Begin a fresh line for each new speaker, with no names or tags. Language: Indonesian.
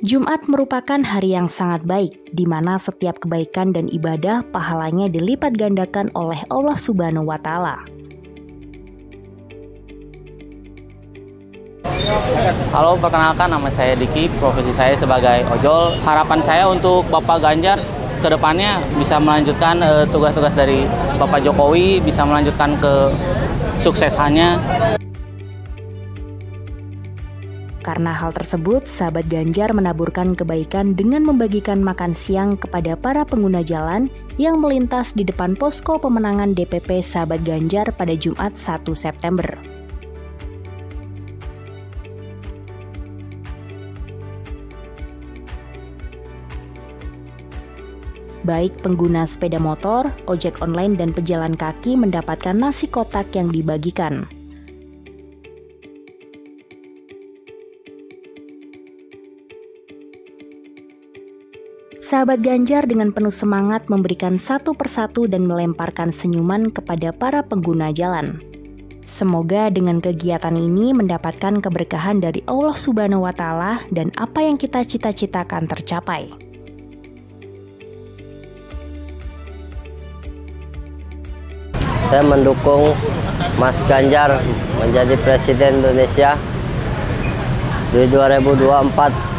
Jumat merupakan hari yang sangat baik, di mana setiap kebaikan dan ibadah pahalanya dilipat gandakan oleh Allah Subhanahu wa Ta'ala.
Halo, perkenalkan nama saya Diki, profesi saya sebagai ojol. Harapan saya untuk Bapak Ganjar ke depannya bisa melanjutkan tugas-tugas dari Bapak Jokowi, bisa melanjutkan ke suksesannya.
Karena hal tersebut, sahabat Ganjar menaburkan kebaikan dengan membagikan makan siang kepada para pengguna jalan yang melintas di depan posko pemenangan DPP sahabat Ganjar pada Jumat 1 September. Baik pengguna sepeda motor, ojek online, dan pejalan kaki mendapatkan nasi kotak yang dibagikan. Sahabat Ganjar dengan penuh semangat memberikan satu persatu dan melemparkan senyuman kepada para pengguna jalan. Semoga dengan kegiatan ini mendapatkan keberkahan dari Allah Subhanahu wa Ta'ala dan apa yang kita cita-citakan tercapai.
Saya mendukung Mas Ganjar menjadi Presiden Indonesia di 2024.